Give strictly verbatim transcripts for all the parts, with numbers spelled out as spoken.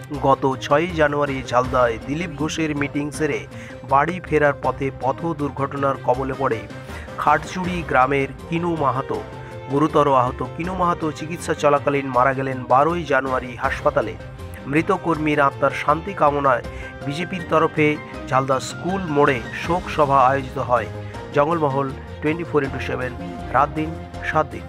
গত ছয়ই জানুয়ারি ঝালদায় দিলীপ ঘোষের মিটিং সেরে বাড়ি ফেরার পথে পথ দুর্ঘটনার কবলে পড়ে খাটচুড়ি গ্রামের কিনু মাহাতো। গুরুতর আহত কিনু মাহাতো চিকিৎসা চলাকালীন মারা গেলেন বারোই জানুয়ারি হাসপাতালে। মৃত কর্মীর আত্মার শান্তি কামনায় বিজেপির তরফে ঝালদা স্কুল মোড়ে শোক সভা আয়োজিত হয়। Jangalmahal twenty four into seven, রাত দিন সাত দিন।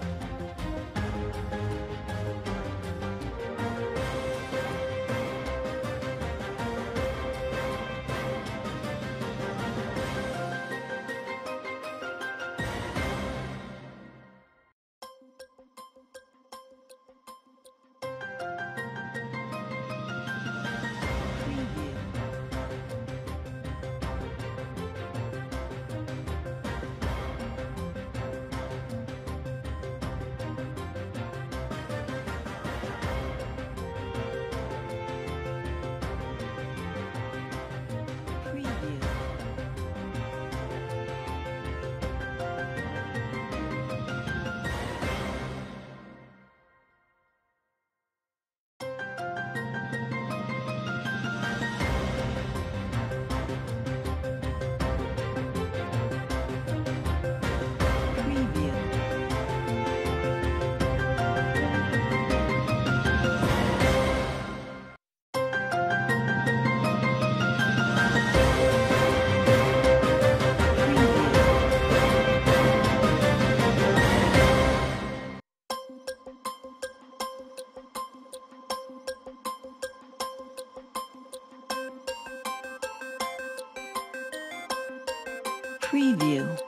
Preview.